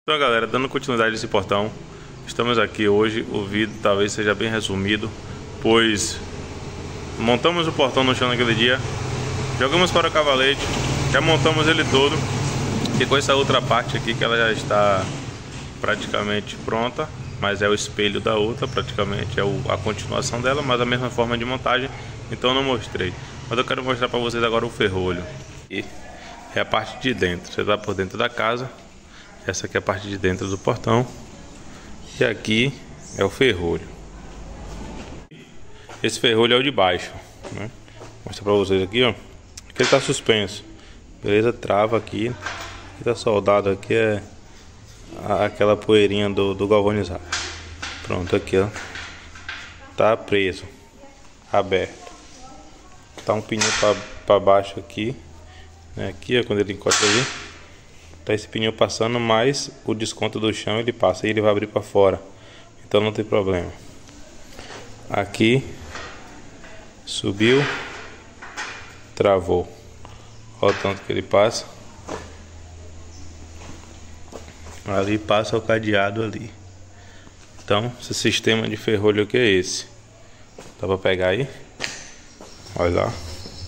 Então galera, dando continuidade a esse portão, estamos aqui hoje. O vídeo talvez seja bem resumido, pois montamos o portão no chão naquele dia, jogamos fora o cavalete, já montamos ele todo. Ficou essa outra parte aqui que ela já está praticamente pronta, mas é o espelho da outra, praticamente é a continuação dela, mas a mesma forma de montagem, então não mostrei. Mas eu quero mostrar para vocês agora o ferrolho. E é a parte de dentro, você está por dentro da casa. Essa aqui é a parte de dentro do portão. E aqui é o ferrolho. Esse ferrolho é o de baixo, né? Vou mostrar pra vocês aqui, ó. Aqui ele tá suspenso. Beleza? Trava aqui. Aqui tá soldado, aqui é aquela poeirinha do galvanizado. Pronto, aqui ó. Tá preso. Aberto. Tá um pneu pra baixo aqui. Aqui ó, quando ele encosta ali. Tá esse pneu passando, mas o desconto do chão ele passa e ele vai abrir para fora, então não tem problema. Aqui subiu, travou. Olha o tanto que ele passa. Ali passa o cadeado ali. Então esse sistema de ferrolho aqui é esse. Dá para pegar aí? Olha lá.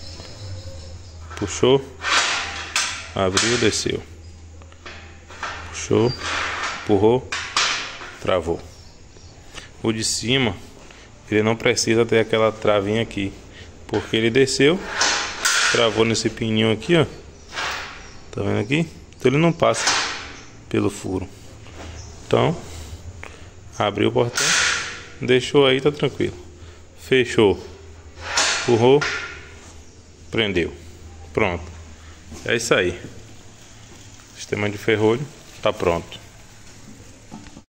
Puxou, abriu, desceu. Puxou, empurrou, travou. O de cima, ele não precisa ter aquela travinha aqui, porque ele desceu, travou nesse pininho aqui, ó. Tá vendo aqui? Então ele não passa pelo furo. Então, abriu o portão, deixou aí, tá tranquilo. Fechou, empurrou, prendeu. Pronto. É isso aí. Sistema de ferrolho tá pronto.